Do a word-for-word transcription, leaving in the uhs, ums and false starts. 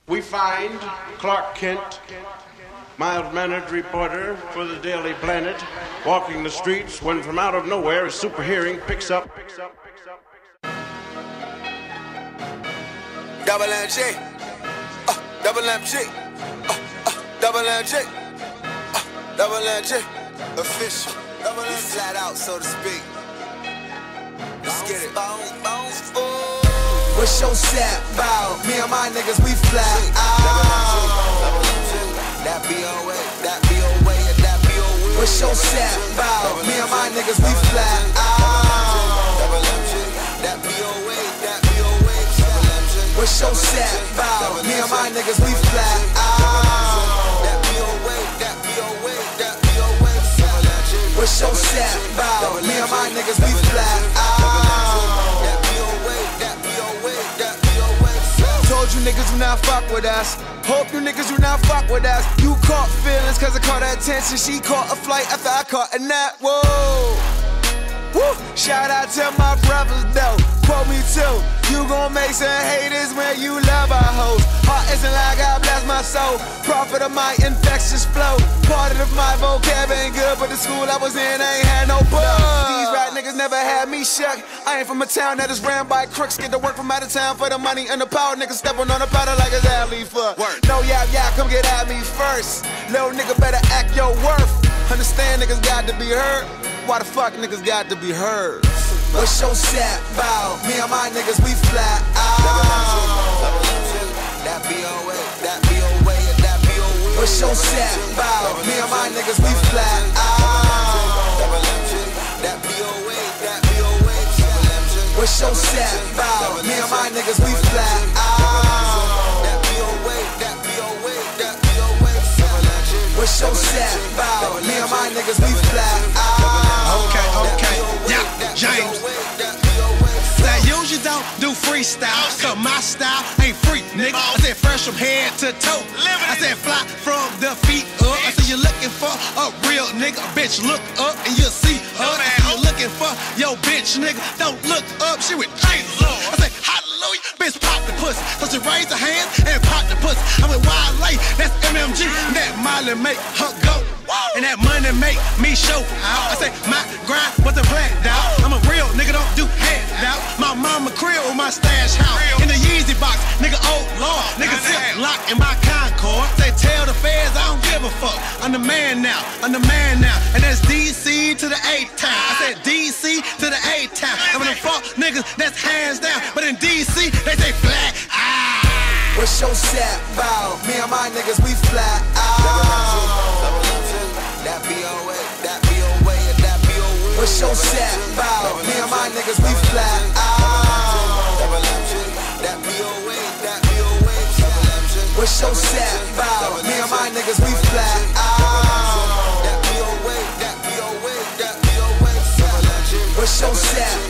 We find Clark Kent, mild-mannered reporter for the Daily Planet, walking the streets when from out of nowhere his super hearing picks up. Double M G, uh, double M G, uh, uh, double M G, uh, double M G, official, double M G, flat out so to speak. Let's get it. Bounce, bounce, bounce. What's your set about? Me and my niggas, we flat out. That B O A, that B O A, that B O A. What's your set about? Me and my niggas, we flat out. That B O A, that B O A. What's your set about? Me and my niggas, we flat out. That B O A, that B O A, that B O A. What's your set about? Me and my niggas, we flat out. That B O A, that B O A, that B O A. Told you niggas do not fuck with us. Hope you niggas do not fuck with us. You caught feelings cause I caught her attention. She caught a flight after I caught a nap. Whoa. Woo. Shout out to my brothers though. Quote me too. You gon' make some haters when you love our hoes. Heart isn't like I bless my soul. Prophet of my infectious flow. Part of my vocab ain't good, but the school I was in ain't had no buzz. These rap niggas never had me shook. I ain't from a town that is ran by crooks. Get to work from out of town for the money and the power. Niggas stepping on the powder like it's alley fuck. No yap yap, come get at me first. Little nigga better act your worth. Understand niggas got to be heard. Why the fuck niggas got to be heard? What's your set about? Me and my niggas, we flat out. That B O A, that B O A, that B O A. What's your set about? Me and my niggas, we flat out. That B O A, that B O A. What's your set about? Me and my niggas, we flat out. That B O A, that B O A, that B O A. What's your set about? Me and my niggas, we flat out. Okay, okay, yeah, James. I usually don't do freestyle, cause my style ain't free, nigga. I said fresh from head to toe. I said fly from the feet up. I said you're looking for a real nigga. Bitch, look up and you'll see her. I said you're looking for your bitch, nigga. Don't look up, she with Jesus. I said hallelujah, bitch, pop the pussy. So she raise her hands and pop the pussy. I'm with Wale, that's M M G. That Molly make her go. And that money make me show out. I say my grind wasn't planned out. I'm a real nigga, don't do handout. My mama crib with my stash house. In the Yeezy box, nigga, oh lord. Nigga zip lock in my Concord. Say tell the feds I don't give a fuck. I'm the man now, I'm the man now. And that's D C to the A-town. I said D C to the A-town. I'm the fuck niggas, that's hands down. But in D C, they say flat. Ah. What's your set about? Me and my niggas, we flat out. That B O A, that B O A, that B O A. What's your set about? Me and my niggas, we flat out. That B O A, that B O A. What's your set about? Me and my niggas, we flat out. That B O A, that B O A, that B O A. What's your set